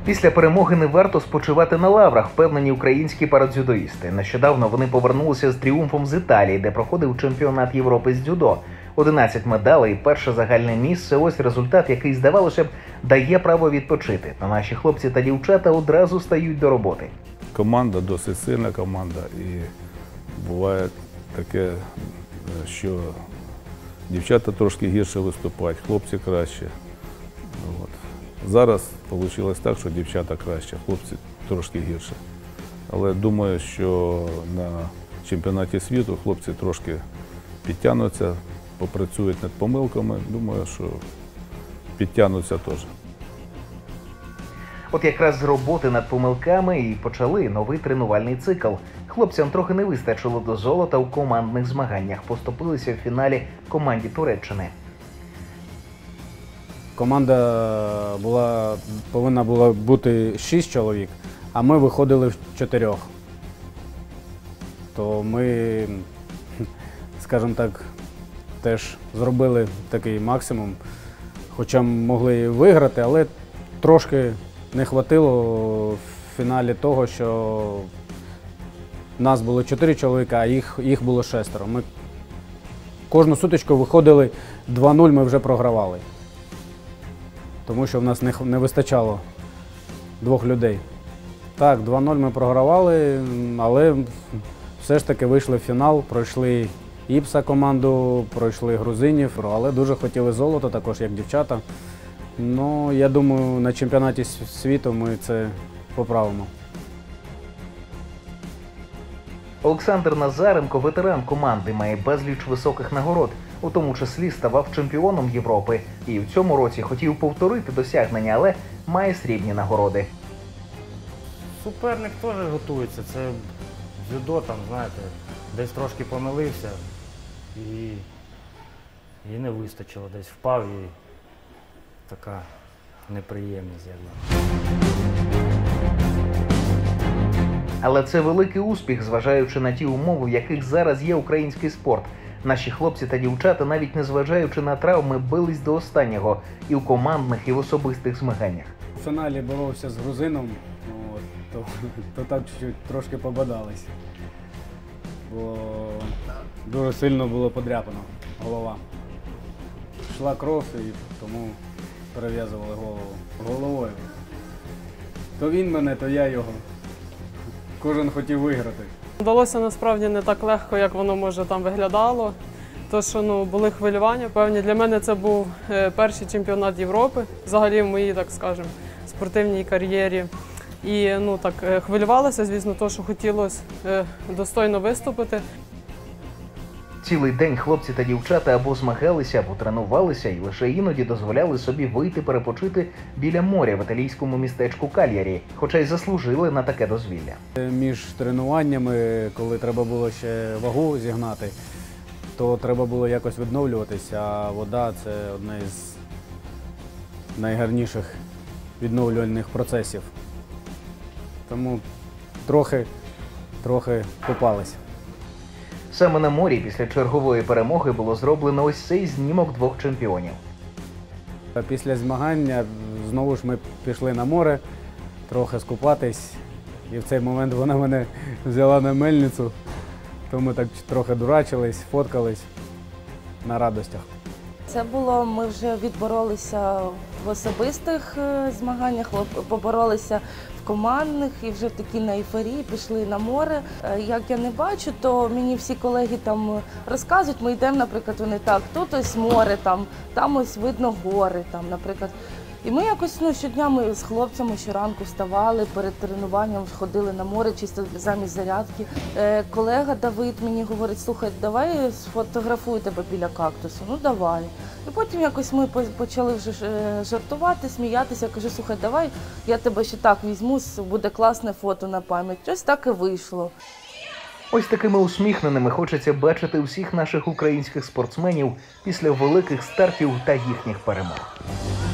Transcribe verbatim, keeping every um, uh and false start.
Після перемоги не варто спочивати на лаврах, впевнені українські парадзюдоїсти. Нещодавно вони повернулися з тріумфом з Італії, де проходив чемпіонат Європи з дзюдо. одинадцять медалей, перше загальне місце – ось результат, який, здавалося б, дає право відпочити. Та наші хлопці та дівчата одразу стають до роботи. Команда досить сильна команда, і буває таке, що дівчата трошки гірше виступають, хлопці краще. От. Зараз вийшло так, що дівчата краще, хлопці трошки гірше. Але думаю, що на чемпіонаті світу хлопці трошки підтягнуться, попрацюють над помилками. Думаю, що підтягнуться теж. От якраз з роботи над помилками і почали новий тренувальний цикл. Хлопцям трохи не вистачило до золота у командних змаганнях. Поступилися в фіналі команді Туреччини. Команда була, повинна була бути шість чоловік, а ми виходили в чотирьох. То ми, скажімо так, теж зробили такий максимум, хоча могли виграти, але трошки не хватило в фіналі того, що нас було чотири чоловіка, а їх, їх було шестеро. Ми кожну сутичку виходили два нуль, ми вже програвали. Тому що в нас не, не вистачало двох людей. Так, два нуль ми програвали, але все ж таки вийшли в фінал, пройшли Іпса команду, пройшли грузинів, але дуже хотіли золото, також як дівчата. Ну, я думаю, на чемпіонаті світу ми це поправимо. Олександр Назаренко, ветеран команди, має безліч високих нагород. У тому числі ставав чемпіоном Європи. І в цьому році хотів повторити досягнення, але має срібні нагороди. Суперник теж готується. Це дзюдо, там, знаєте, десь трошки помилився і, і не вистачило. Десь впав і така неприємність з'явилася. Але це великий успіх, зважаючи на ті умови, в яких зараз є український спорт. Наші хлопці та дівчата, навіть незважаючи на травми, бились до останнього і в командних, і в особистих змаганнях. У фіналі боровся з грузином, от, то, то так чуть-чуть трошки побадались. Бо дуже сильно було подряпано голова. Йшла кров, і тому перев'язували голову головою. То він мене, то я його. Кожен хотів виграти. Вдалося насправді не так легко, як воно може там виглядало. Тож, що ну, були хвилювання. Певні, для мене це був е, перший чемпіонат Європи, взагалі в моїй, так скажемо, спортивній кар'єрі. І ну, так, е, хвилювалося, звісно, то, що хотілося е, достойно виступити. Цілий день хлопці та дівчата або змагалися, або тренувалися, і лише іноді дозволяли собі вийти перепочити біля моря в італійському містечку Кальярі, хоча й заслужили на таке дозвілля. Між тренуваннями, коли треба було ще вагу зігнати, то треба було якось відновлюватися, а вода – це одне із найгарніших відновлювальних процесів. Тому трохи, трохи купалися. Саме на морі після чергової перемоги було зроблено ось цей знімок двох чемпіонів. Після змагання знову ж ми пішли на море, трохи скупатись, і в цей момент вона мене взяла на мельницю, то ми так трохи дурачились, фоткались на радостях. Це було, ми вже відборолися в особистих змаганнях, поборолися в командних і вже такі на ейфорії пішли на море. Як я не бачу, то мені всі колеги там розказують, ми йдемо, наприклад, вони так, тут ось море, там, там ось видно гори, там, наприклад. І ми якось ну, щодня ми з хлопцями щоранку вставали, перед тренуванням ходили на море, чисто замість зарядки. Е, колега Давид мені говорить, слухай, давай сфотографую тебе біля кактусу. Ну давай. І потім якось ми почали вже жартувати, сміятися. Я кажу, слухай, давай я тебе ще так візьму, буде класне фото на пам'ять. Ось так і вийшло. Ось такими усміхненими хочеться бачити всіх наших українських спортсменів після великих стартів та їхніх перемог.